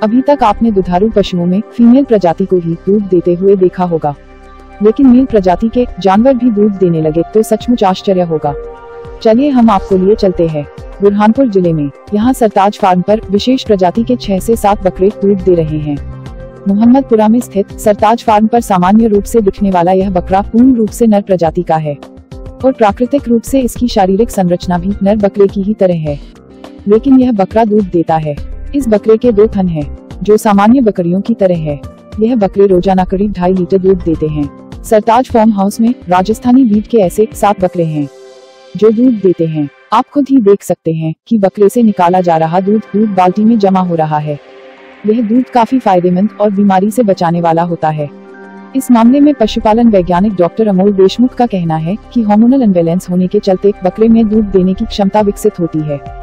अभी तक आपने दुधारू पशुओं में फीमेल प्रजाति को ही दूध देते हुए देखा होगा, लेकिन मेल प्रजाति के जानवर भी दूध देने लगे तो सचमुच आश्चर्य होगा। चलिए हम आपको लिए चलते हैं बुरहानपुर जिले में। यहाँ सरताज फार्म पर विशेष प्रजाति के 6 से 7 बकरे दूध दे रहे हैं। मोहम्मदपुरा में स्थित सरताज फार्म पर सामान्य रूप से दिखने वाला यह बकरा पूर्ण रूप से नर प्रजाति का है और प्राकृतिक रूप से इसकी शारीरिक संरचना भी नर बकरे की ही तरह है, लेकिन यह बकरा दूध देता है। इस बकरे के 2 थन हैं, जो सामान्य बकरियों की तरह है। यह बकरे रोजाना करीब 2.5 लीटर दूध देते हैं। सरताज फार्म हाउस में राजस्थानी ब्रीड के ऐसे 7 बकरे हैं जो दूध देते हैं। आप खुद ही देख सकते हैं कि बकरे से निकाला जा रहा दूध बाल्टी में जमा हो रहा है। यह दूध काफी फायदेमंद और बीमारी से बचाने वाला होता है। इस मामले में पशुपालन वैज्ञानिक डॉक्टर अमोल देशमुख का कहना है कि हार्मोनल अनबैलेंस होने के चलते बकरे में दूध देने की क्षमता विकसित होती है।